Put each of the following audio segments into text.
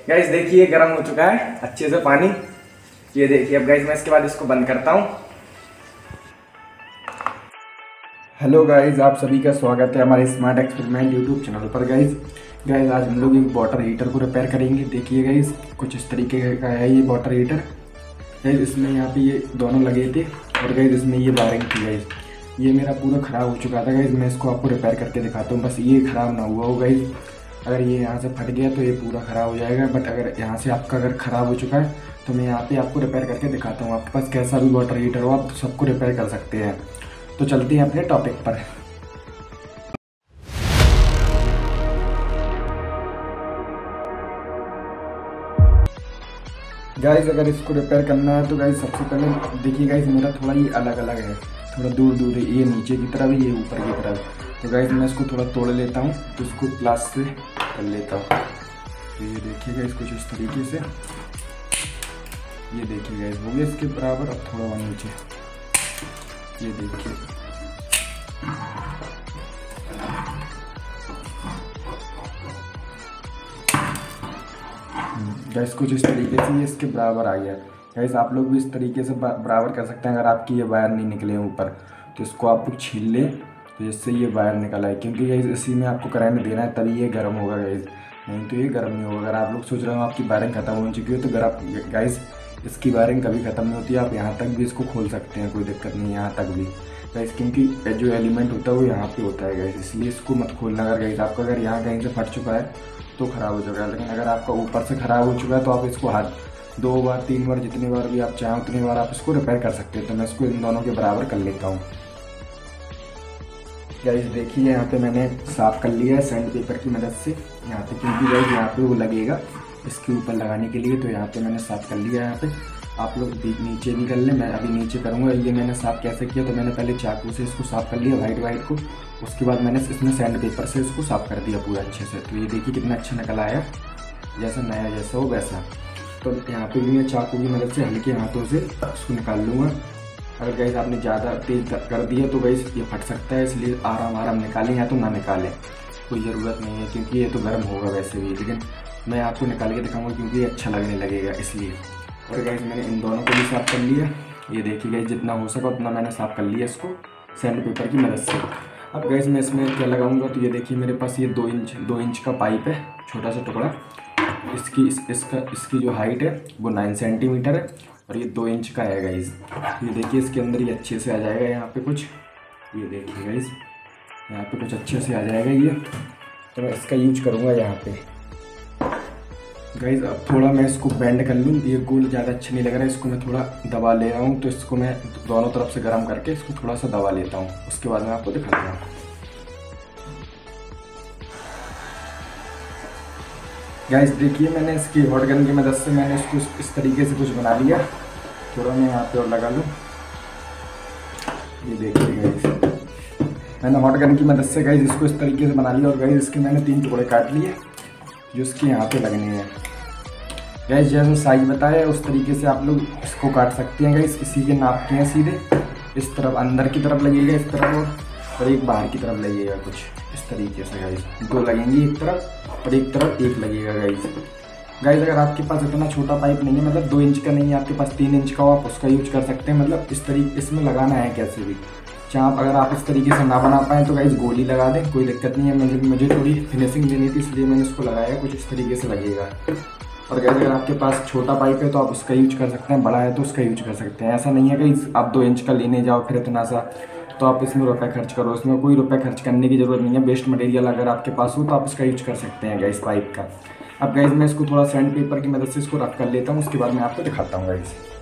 Guys देखिए गर्म हो चुका है अच्छे से पानी। ये देखिए अब गाइस मैं इसके बाद इसको बंद करता हूँ। हेलो गाइस, आप सभी का स्वागत है हमारे स्मार्ट एक्सपेरिमेंट यूट्यूब चैनल पर। गाइस आज हम लोग एक वाटर हीटर को रिपेयर करेंगे। देखिए गाइस कुछ इस तरीके का है ये वाटर हीटर। गाइस इसमें यहाँ पे ये दोनों लगे थे और गाइस इसमें ये वायरिंग थी। गाइस ये मेरा पूरा ख़राब हो चुका था। गाइस मैं इसको आपको रिपेयर करके दिखाता हूँ, बस ये ख़राब ना हुआ हो। गाइस अगर ये यहाँ से फट गया तो ये पूरा ख़राब हो जाएगा, बट अगर यहाँ से आपका अगर ख़राब हो चुका है तो मैं यहाँ पे आपको रिपेयर करके दिखाता हूँ। आपके पास कैसा भी वाटर हीटर हो आप सबको रिपेयर कर सकते हैं। तो चलते हैं अपने टॉपिक पर। गाइस अगर इसको रिपेयर करना है तो गाइस सबसे पहले देखिए गाइस मेरा थोड़ा ये अलग अलग है, थोड़ा दूर दूर है। ये नीचे की तरफ है, ये ऊपर की तरफ। तो गाइस मैं इसको थोड़ा तोड़ लेता हूँ, तो इसको प्लास से कर लेता हूँ। तो ये देखिए गाइस कुछ इस तरीके से, ये देखिए गाइस हो गया इसके बराबर। अब थोड़ा और नीचे, ये देखिए गाइस कुछ इस तरीके से ये इसके बराबर आ गया। गाइस आप लोग भी इस तरीके से बराबर कर सकते हैं। अगर आपकी ये वायर नहीं निकले ऊपर तो इसको आप छील लें, तो इससे ये वायर निकल आए, क्योंकि गाइस इसी में आपको करंट देना है तभी ये गर्म होगा। गाइस नहीं तो ये गर्म नहीं होगा। अगर आप लोग सोच रहे हो आपकी वायरिंग खत्म हो चुकी है तो गाइस इसकी वायरिंग कभी ख़त्म नहीं होती है। आप यहाँ तक भी इसको खोल सकते हैं, कोई दिक्कत नहीं है यहाँ तक भी गाइस, क्योंकि जो एलिमेंट होता है वो यहाँ पे होता है गाइस, इसलिए इसको मत खोलना। अगर गाइस आपका अगर यहाँ कहीं से फट चुका है तो ख़राब हो जाएगा, लेकिन अगर आपका ऊपर से ख़राब हो चुका है तो आप इसको हाथ 2 बार 3 बार जितनी बार भी आप चाहें उतनी बार आप इसको रिपेयर कर सकते हैं। तो मैं इसको इन दोनों के बराबर कर लेता हूँ। गाइस देखिए यहाँ पे मैंने साफ़ कर लिया है सैंड पेपर की मदद से यहाँ पे, क्योंकि गाइस यहाँ पे वो लगेगा इसके ऊपर लगाने के लिए। तो यहाँ पे मैंने साफ़ कर लिया है। यहाँ पे आप लोग नीचे भी कर लें, मैं अभी नीचे करूँगा। ये मैंने साफ़ कैसे किया, तो मैंने पहले चाकू से इसको साफ़ कर लिया वाइट को, उसके बाद मैंने इसमें सैंड पेपर से इसको साफ़ कर दिया पूरा अच्छे से। तो ये देखिए कितना अच्छा निकल आया, जैसा नया जैसा हो वैसा। तो यहाँ पे भी मैं चाकू की मदद से हल्के हाथों से इसको निकाल लूँगा। अगर गाइस आपने ज़्यादा तेज़ कर दिया तो गाइस ये फट सकता है, इसलिए आराम निकालें या तो ना निकालें, कोई ज़रूरत नहीं है, क्योंकि ये तो गर्म होगा वैसे भी। लेकिन मैं आपको निकाल के दिखाऊंगा क्योंकि ये अच्छा लगने लगेगा इसलिए। और गाइस मैंने इन दोनों को भी साफ़ कर लिया। ये देखिए गाइस जितना हो सका उतना मैंने साफ़ कर लिया इसको सैंड पेपर की मदद से। अब गाइस मैं इसमें क्या लगाऊंगा, तो ये देखिए मेरे पास ये 2 इंच का पाइप है, छोटा सा टुकड़ा। इसकी जो हाइट है वो 9 सेंटीमीटर है और ये 2 इंच का है गाइस। ये देखिए इसके अंदर ये अच्छे से आ जाएगा यहाँ पे कुछ, ये देखिए गाइस यहाँ पे कुछ अच्छे से आ जाएगा ये। तो मैं इसका यूज करूँगा यहाँ पे गाइस। अब थोड़ा मैं इसको बेंड कर लूँ, ये गोल ज़्यादा अच्छा नहीं लग रहा है, इसको मैं थोड़ा दबा ले रहा हूँ। तो इसको मैं दोनों तरफ से गर्म करके इसको थोड़ा सा दबा लेता हूँ, उसके बाद मैं आपको दिखाता हूँ। गाइस देखिए मैंने इसकी हॉट गन की मदद से मैंने इसको इस तरीके से कुछ बना लिया। थोड़ा मैं यहाँ पे और लगा लूँ, ये देखिए गाइस मैंने हॉट गन की मदद से गाइस इसको इस तरीके से बना लिया। और गाइस इसके मैंने 3 टुकड़े काट लिए जो इसके यहाँ पे लगने हैं। गाइस जैसे साइज बताया उस तरीके से आप लोग इसको काट सकते हैं। गाइस इसी के नाप के हैं सीधे, इस तरफ अंदर की तरफ लगेगा इस तरफ, और एक बाहर की तरफ लगेगा कुछ इस तरीके से। गाइस 2 लगेंगी एक तरफ और एक तरफ 1 लगेगा गाइस अगर आपके पास इतना छोटा पाइप नहीं है, मतलब 2 इंच का नहीं है आपके पास, 3 इंच का हो, आप उसका यूज कर सकते हैं। मतलब इस तरीके इसमें लगाना है कैसे भी चाप। अगर आप इस तरीके से ना बना पाएँ तो गाइस गोली लगा दें, कोई दिक्कत नहीं है। मुझे थोड़ी फिनिशिंग देनी थी इसलिए मैंने इसको लगाया, कुछ इस तरीके से लगेगा। और गाइस अगर आपके पास छोटा पाइप है तो आप उसका यूज कर सकते हैं, बड़ा है तो उसका यूज कर सकते हैं। ऐसा नहीं है कि आप 2 इंच का लेने जाओ फिर इतना सा, तो आप इसमें रुपये खर्च करो। इसमें कोई रुपये खर्च करने की ज़रूरत नहीं है। बेस्ट मटेरियल अगर आपके पास हो तो आप इसका यूज कर सकते हैं गाइस पाइप का। अब गाइस मैं इसको थोड़ा सैंड पेपर की मदद से इसको रफ कर लेता हूँ, उसके बाद मैं आपको दिखाता हूँ।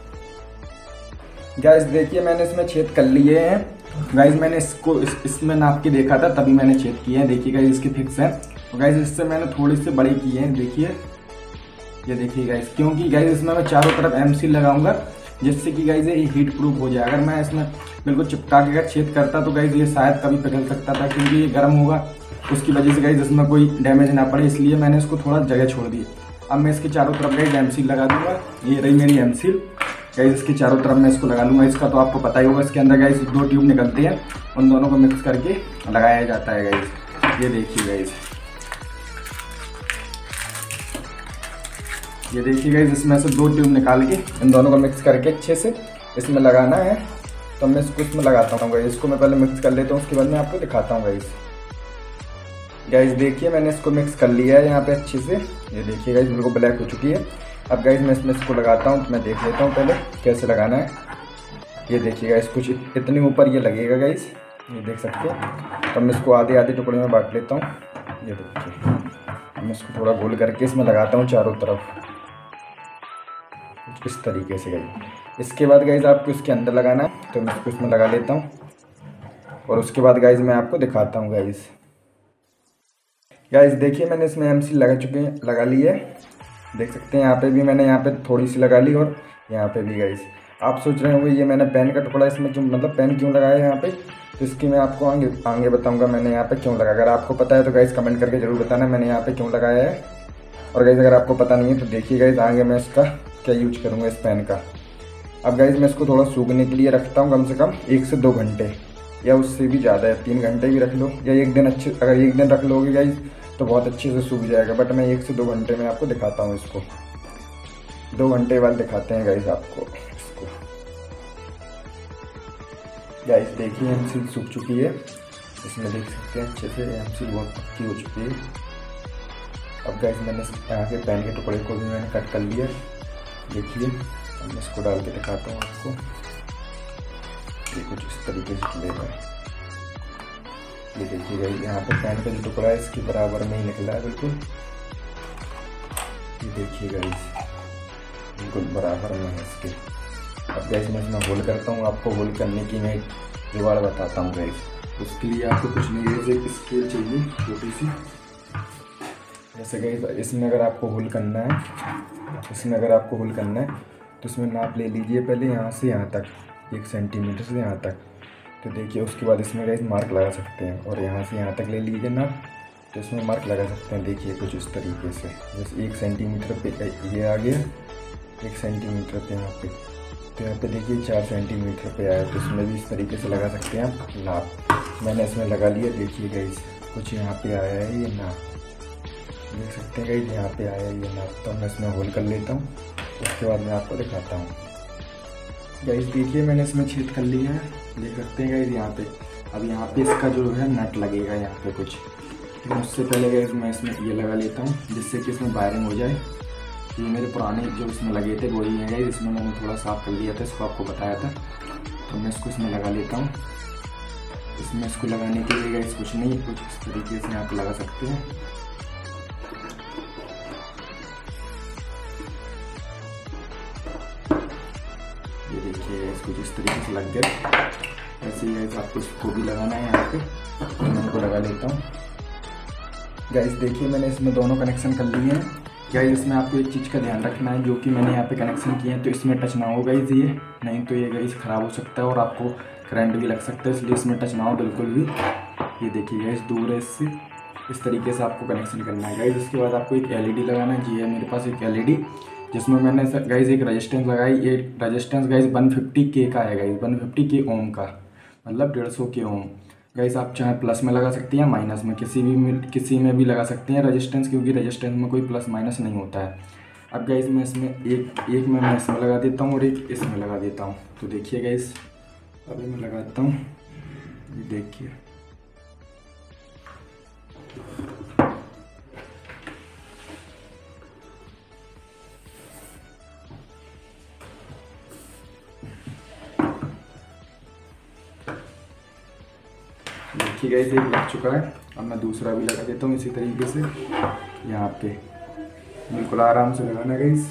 गाइस देखिए मैंने इसमें छेद कर लिए हैं। गाइस मैंने इसको इसमें नाप के देखा था तभी मैंने छेद किए हैं। देखिए गाइस इसके फिक्स हैं। तो गाइस इससे मैंने थोड़े से बड़े किए हैं, देखिए ये देखिए गाइस, क्योंकि गाइस इसमें मैं चारों तरफ एमसील लगाऊंगा जिससे कि गाइस ये हीट प्रूफ हो जाए। अगर मैं इसमें बिल्कुल चिपका के अगर छेद करता तो गाइस ये शायद कभी पिघल सकता था, क्योंकि ये गर्म होगा, उसकी वजह से गाइस इसमें कोई डैमेज ना पड़े, इसलिए मैंने इसको थोड़ा जगह छोड़ दी। अब मैं इसके चारों तरफ गाइस एमसील लगा दूंगा। ये रही मेरी एमसील गाइस, इसके चारों तरफ मैं इसको लगा लूँगा। इसका तो आपको पता ही होगा, इसके अंदर गाइस 2 ट्यूब निकलते हैं, उन दोनों को मिक्स करके लगाया जाता है गाइस। ये देखिए गाइस ये देखिए गाइस, इसमें से 2 ट्यूब निकाल के इन दोनों को मिक्स करके अच्छे से इसमें लगाना है। तो मैं इसको इसमें लगाता हूँ गाइस। इसको मैं पहले मिक्स कर लेता हूँ, उसके बाद मैं आपको दिखाता हूँ गाइस। गाइस देखिए मैंने इसको मिक्स कर लिया है यहाँ पे अच्छे से। ये देखिए गाइस बिल्कुल ब्लैक हो चुकी है। अब गाइस मैं इसमें इसको लगाता हूँ, तो मैं देख लेता हूँ पहले कैसे लगाना है। ये देखिए गाइस कुछ इतने ऊपर ये लगेगा गाइस, ये देख सकते हैं। तो मैं इसको आधे आधे टुकड़े में बांट लेता हूँ। ये देखिए मैं इसको थोड़ा गोल करके इसमें लगाता हूँ चारों तरफ कुछ इस तरीके से गाइस। इसके बाद गाइस आपको इसके अंदर लगाना है, तो मैं इसको इसमें लगा लेता हूँ और उसके बाद गाइस मैं आपको दिखाता हूँ गाइस। गाइस देखिए मैंने इसमें एमसील लगा ली है, देख सकते हैं। यहाँ पे भी मैंने यहाँ पे थोड़ी सी लगा ली और यहाँ पे भी गाइस। आप सोच रहे होंगे ये मैंने पेन का टुकड़ा इसमें क्यों, मतलब पेन क्यों लगाया है यहाँ पे, तो इसकी मैं आपको आगे बताऊँगा मैंने यहाँ पे क्यों लगाया। अगर आपको पता है तो गाइस कमेंट करके ज़रूर बताना मैंने यहाँ पे क्यों लगाया है। और गाइस अगर आपको पता नहीं है तो देखिए गाइस आगे मैं इसका क्या यूज करूँगा इस पेन का। अब गाइस मैं इसको थोड़ा सूखने के लिए रखता हूँ, कम से कम 1 से 2 घंटे या उससे भी ज़्यादा है, 3 घंटे भी रख लो या 1 दिन। अगर 1 दिन रख लोगे गाइस तो बहुत अच्छे से सूख जाएगा, बट मैं 1 से 2 घंटे में आपको दिखाता हूँ इसको। 2 घंटे बाद दिखाते हैं गाइस आपको इसको। गाइस देखिए एमसील सूख चुकी है, इसमें देख सकते हैं अच्छे से एमसील बहुत पक्की हो चुकी है। अब गाइस मैंने यहाँ के पेन के टुकड़े को भी मैंने कट कर लिया, देखिए। अब मैं इसको डाल के दिखाता हूँ आपको। ये कुछ इस तरीके से खुलेगा। ये देखिए गाइस यहाँ पे पेन का जो टुकड़ा है इसके बराबर में ही निकला है बिल्कुल। ये देखिए गाइस बिल्कुल बराबर में है इसके। अब गाइस मैं इसमें होल करता हूँ, आपको होल करने की मैं जुगाड़ बताता हूँ गाइस। उसके लिए आपको कुछ नहीं है, एक स्केल चाहिए छोटी सी। जैसे गाइस इसमें अगर आपको होल करना है, तो इसमें नाप ले लीजिए पहले यहाँ से यहाँ तक, 1 सेंटीमीटर से यहाँ तक। तो देखिए उसके बाद इसमें गाइस मार्क लगा सकते हैं, और यहाँ से यहाँ तक ले लीजिए नाप, तो इसमें मार्क लगा सकते हैं। देखिए कुछ इस तरीके से, जैसे 1 सेंटीमीटर पे ये आ गया, 1 सेंटीमीटर पे यहाँ पे, तो यहाँ पे देखिए 4 सेंटीमीटर पे आया। तो इसमें भी इस तरीके से लगा सकते हैं आप नाप। मैंने इसमें लगा लिया, देखिए गाइस कुछ यहाँ पे आया है ये नाप, देख सकते हैं गाइस यहाँ पे आया है ये नाप। तो मैं इसमें होल कर लेता हूँ, उसके बाद मैं आपको दिखाता हूँ। गाइस देखिए मैंने इसमें छेद कर लिया है, देख सकते हैं गाइस यहाँ पे। अब यहाँ पे इसका जो है नट लगेगा यहाँ पे कुछ, तो उससे पहले गाइस मैं इसमें ये लगा लेता हूँ जिससे कि इसमें वायरिंग हो जाए। ये मेरे पुराने जो इसमें लगे थे वही हैं गाइस, इसमें मैंने थोड़ा साफ कर लिया था, इसको आपको बताया था। तो मैं इसको इसमें लगा लेता हूँ। इसमें इसको लगाने के लिए गाइस कुछ नहीं, कुछ इस तरीके से आप लगा सकते हैं। ये देखिए इसको जिस तरीके से लग गया, ऐसे ही गाइस आपको इसको भी लगाना है यहाँ पे। तो मैं इनको लगा लेता हूँ। गाइस देखिए मैंने इसमें दोनों कनेक्शन कर लिए हैं। गाइस इसमें आपको एक चीज़ का ध्यान रखना है, जो कि मैंने यहाँ पे कनेक्शन किए हैं, तो इसमें टच ना हो गाइस ये, नहीं तो ये गाइस ख़राब हो सकता है और आपको करंट भी लग सकता है, इसलिए इसमें टच ना हो बिल्कुल भी। ये देखिए गाइस दूर है इससे, इस तरीके से आपको कनेक्शन करना है गाइस। उसके बाद आपको एक LED लगाना है। जी है मेरे पास एक LED, जिसमें मैंने गाइस एक रजिस्टेंस लगाई। ये रजिस्टेंस गाइस 150 K का है गाइस, 150 K ओम का, मतलब 150 K ओम। गाइस आप चाहे प्लस में लगा सकते हैं, माइनस में, किसी में भी लगा सकते हैं रजिस्टेंस, क्योंकि रजिस्टेंस में कोई प्लस माइनस नहीं होता है। अब गाइस मैं इसमें एक में मैं इसमें लगा देता हूँ और एक इसमें लगा देता हूँ। तो देखिए गाइस अभी मैं लगाता हूँ, ये देखिए। देखिए गाइस एक लग चुका है। अब मैं दूसरा भी लगा देता हूँ इसी तरीके से यहाँ पे, बिल्कुल आराम से लगाना गाइस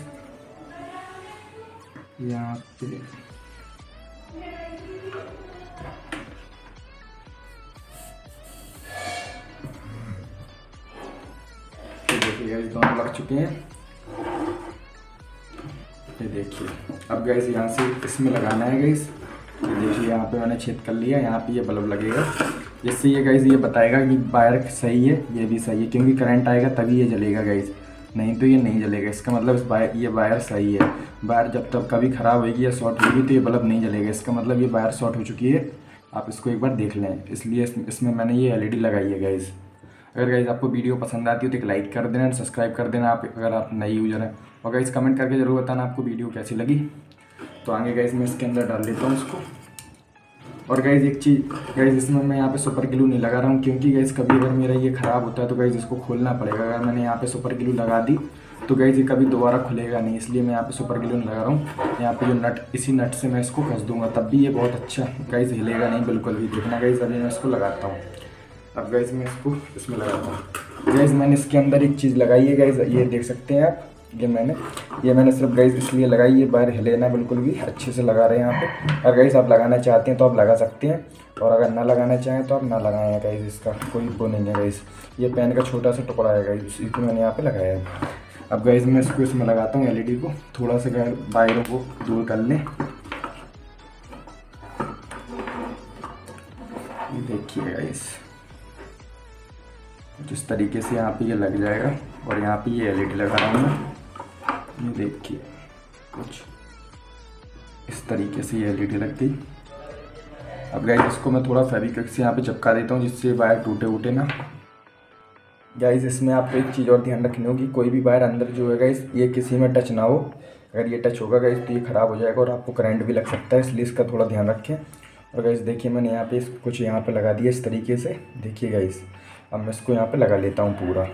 यहाँ पे। तो देखिए गाइस दोनों लग चुके हैं, ये देखिए। अब गाइस यहाँ से इसमें लगाना है गाइस। ये देखिए यहाँ पे मैंने छेद कर लिया, यहाँ पे ये बल्ब लगेगा, जिससे ये गाइस ये बताएगा कि वायर सही है, ये भी सही है, क्योंकि करंट आएगा तभी ये जलेगा गाइस, नहीं तो ये नहीं जलेगा। इसका मतलब ये वायर सही है। वायर जब तक कभी ख़राब होगी या शॉर्ट होगी तो ये बल्ब नहीं जलेगा, इसका मतलब ये वायर शॉर्ट हो चुकी है। आप इसको एक बार देख लें, इसलिए इसमें मैंने ये LED लगाई है गाइस। अगर गाइज आपको वीडियो पसंद आती हो तो एक लाइक कर देना, सब्सक्राइब कर देना आप अगर आप नए यूजर हैं। और गाइज कमेंट करके जरूर बताना आपको वीडियो कैसी लगी। तो आगे गाइज मैं इसके अंदर डाल लेता हूँ इसको। और गाइज एक चीज़ गाइज, इसमें मैं यहाँ पे सुपर ग्लू नहीं लगा रहा हूँ, क्योंकि गाइज कभी अगर मेरा ये ख़राब होता है तो गाइज इसको खोलना पड़ेगा। अगर मैंने यहाँ पे सुपर ग्लू लगा दी तो गाइज ये कभी दोबारा खुलेगा नहीं, इसलिए मैं यहाँ पे सुपर ग्लू नहीं लगा रहा हूँ। यहाँ पे जो नट, इसी नट से मैं इसको कस दूंगा, तब भी ये बहुत अच्छा गाइज हिलेगा नहीं बिल्कुल भी। देखना गाइज अभी मैं इसको लगाता हूँ। अब गाइज मैं इसको इसमें लगाता हूँ। गाइज मैंने इसके अंदर एक चीज़ लगाई है गाइज, ये देख सकते हैं आप। ये मैंने सिर्फ गाइज इसलिए लगाई, ये बाहर हिले ना बिल्कुल भी, अच्छे से लगा रहे हैं यहाँ पे। अगर गाइज आप लगाना चाहते हैं तो आप लगा सकते हैं, और अगर ना लगाना चाहें तो आप ना लगाएं गाइज, इसका कोई वो नहीं है गाइज। ये पेन का छोटा सा टुकड़ा है गाइज, इसी को मैंने यहाँ पे लगाया है। अब गाइज मैं इसको इसमें लगाता हूँ, एलईडी को थोड़ा सा वायरों को दूर कर लें। ये देखिए गाइज जिस तरीके से यहाँ पे ये लग जाएगा, और यहाँ पे ये एलईडी लगा रहा हूँ मैं। ये देखिए कुछ इस तरीके से ये एलईडी लग गई। अब गाइज इसको मैं थोड़ा फेविक्विक से यहाँ पे चिपका देता हूँ, जिससे वायर टूटे उटे ना। गाइज इसमें आपको एक चीज़ और ध्यान रखनी होगी, कोई भी वायर अंदर जो है गाइज ये किसी में टच ना हो। अगर ये टच होगा गाइज तो ये ख़राब हो जाएगा और आपको करंट भी लग सकता है, इसलिए इसका थोड़ा ध्यान रखें। और गाइज देखिए मैंने यहाँ पे कुछ यहाँ पे लगा दिया इस तरीके से, देखिए गाइज। अब मैं इसको यहाँ पे लगा लेता हूँ पूरा,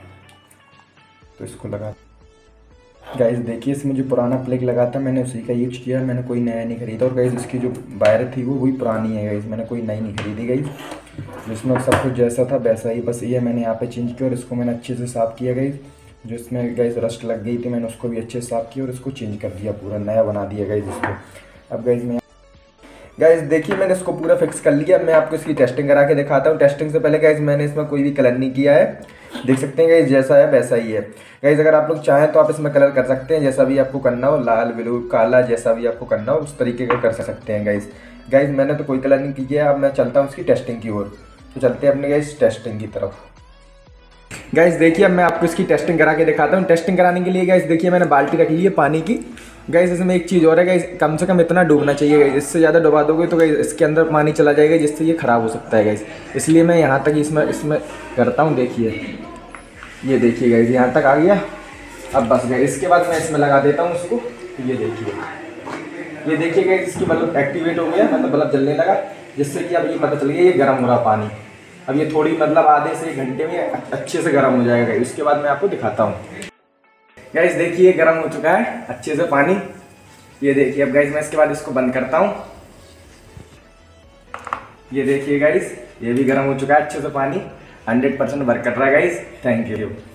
तो इसको लगा गाइज देखिए इसमें जो पुराना प्लग लगा था मैंने उसी का यूज किया, मैंने कोई नया नहीं खरीदा। और गाइज इसकी जो वायर थी वो वही पुरानी है गाइज, मैंने कोई नई नहीं खरीदी गाइज। जिसमें सब कुछ जैसा था वैसा ही, बस ये मैंने यहाँ पे चेंज किया और इसको मैंने अच्छे से साफ़ किया गाइज। जो इसमें गाइज रस्ट लग गई थी मैंने उसको भी अच्छे से साफ़ किया और इसको चेंज कर दिया, पूरा नया बना दिया गाइज इसको। अब गाइज देखिए मैंने इसको पूरा फिक्स कर लिया। मैं आपको इसकी टेस्टिंग करा के दिखाता हूँ। टेस्टिंग से पहले गाइज मैंने इसमें कोई भी कलर नहीं किया है, देख सकते हैं गाइज जैसा है वैसा ही है। गाइज अगर आप लोग चाहें तो आप इसमें कलर कर सकते हैं, जैसा भी आपको करना हो, लाल ब्लू काला जैसा भी आपको करना हो उस तरीके का कर सकते हैं गाइज। मैंने तो कोई कलर नहीं किया। अब मैं चलता हूँ उसकी टेस्टिंग की ओर, तो चलते हैं अपने गाइज टेस्टिंग की तरफ। गाइज देखिए अब मैं आपको इसकी टेस्टिंग करा के दिखाता हूँ। टेस्टिंग कराने के लिए गाइज देखिए मैंने बाल्टी रख ली है पानी की। गाइज इसमें एक चीज़ और है गाइज, कम से कम इतना डूबना चाहिए गाइज, इससे ज़्यादा डुबा दोगे तो गाइज इसके अंदर पानी चला जाएगा, जिससे ये ख़राब हो सकता है गाइज। इसलिए मैं यहाँ तक इसमें करता हूँ। देखिए ये देखिए गाइज यहाँ तक आ गया। अब बस गाइज इसके बाद मैं इसमें लगा देता हूँ उसको। ये देखिए गाइज इसकी बल्ब एक्टिवेट हो गया, मतलब बल्ब जलने लगा, जिससे कि अब ये पता चल गया ये गर्म हो रहा पानी। अब ये थोड़ी मतलब आधे से 1 घंटे में अच्छे से गर्म हो जाएगा। उसके बाद मैं आपको दिखाता हूँ। गाइज देखिए गर्म हो चुका है अच्छे से पानी, ये देखिए। अब गाइज मैं इसके बाद इसको बंद करता हूँ। ये देखिए गाइज ये भी गर्म हो चुका है अच्छे से पानी, 100% वर्क कर रहा है गाइज। Thank you.